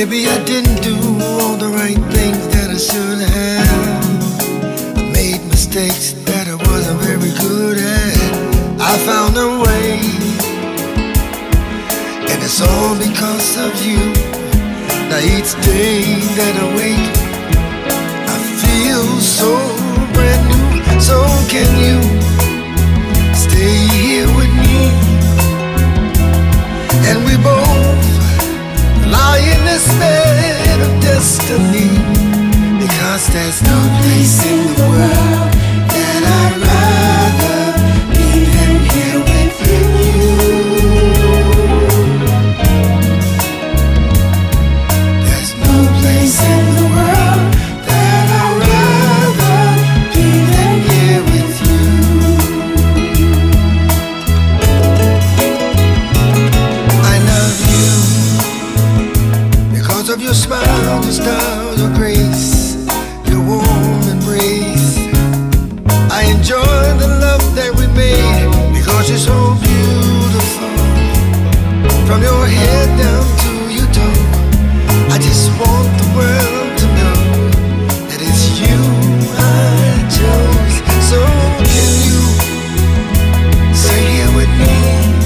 Maybe I didn't do all the right things that I should have. I made mistakes that I wasn't very good at. I found a way, and it's all because of you. Now each day that I wake, I feel so brand new. So can you stay here with me? And we both lie in this bed of destiny, because there's no place in the world that I'd rather be than here with you. There's no place in the world that I'd rather be than here with you. I love you because of your smile, your style, your grace, your warm embrace. I enjoy the love that we made because you're so beautiful. From your head down to your toe, I just want the world to know that it's you I chose. So can you stay here with me?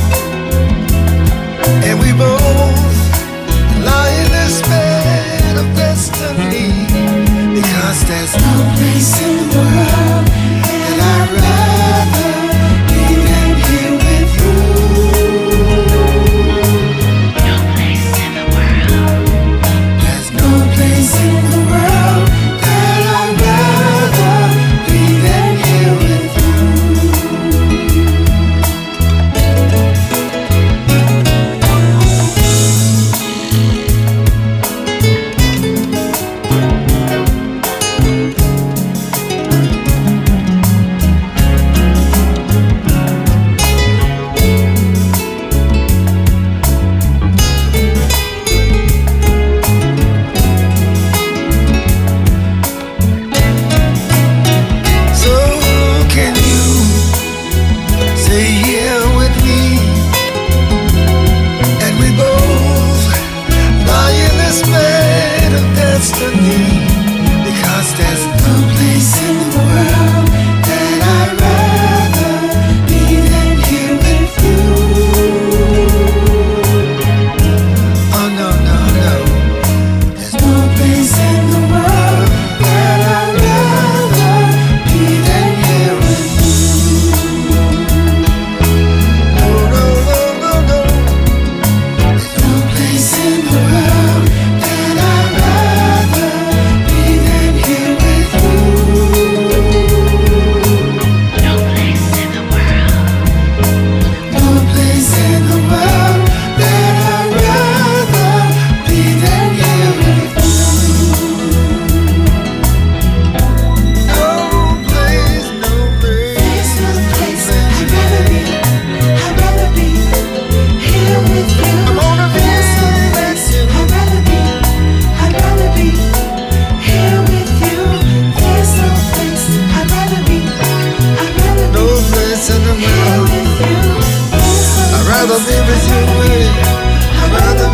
And we both lie in this bed of destiny, because there's no place in the world that I'd rather be than here with you. No place in the world. There's no place in the world that I'd rather be than here with you. So can you stay here with me? And we both lie in this bed of destiny, because there's no place in the world that I'd rather be than here with you. Oh no, no, no. There's no place in the world that I'd rather be than here with you. No, no, no, no, no. There's no place in the world that I'd rather be than here with you. No place in the world. No place in the world that I'd rather be than here with you. No place, no place, There's no place I'd rather be. I'd rather be here with you. I wanna be There's no place I'd rather be. I'd rather be here with you. There's no place I'd rather be. I'd rather no be place in the here world. with you. There's no I'd rather be with you. I'd rather